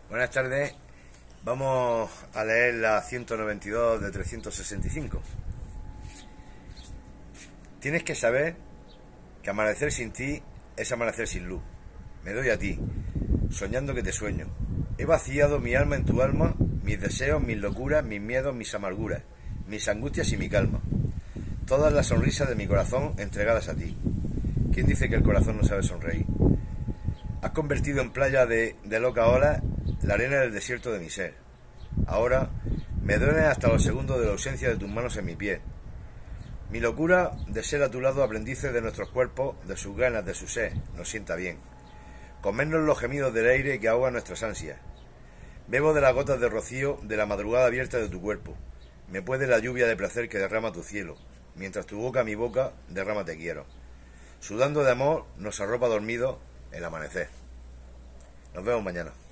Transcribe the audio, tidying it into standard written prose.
Buenas tardes. Vamos a leer la 192 de 365. Tienes que saber que amanecer sin ti es amanecer sin luz. Me doy a ti, soñando que te sueño. He vaciado mi alma en tu alma, mis deseos, mis locuras, mis miedos, mis amarguras, mis angustias y mi calma. Todas las sonrisas de mi corazón entregadas a ti. ¿Quién dice que el corazón no sabe sonreír? Has convertido en playa de loca ola la arena del desierto de mi ser. Ahora me duelen hasta los segundos de la ausencia de tus manos en mi piel. Mi locura de ser a tu lado aprendices de nuestros cuerpos, de sus ganas, de su sed, nos sienta bien. Comernos los gemidos del aire que ahoga nuestras ansias. Bebo de las gotas de rocío de la madrugada abierta de tu cuerpo. Me puede la lluvia de placer que derrama tu cielo, mientras tu boca, mi boca, derrama te quiero. Sudando de amor, nos arropa dormido el amanecer. Nos vemos mañana.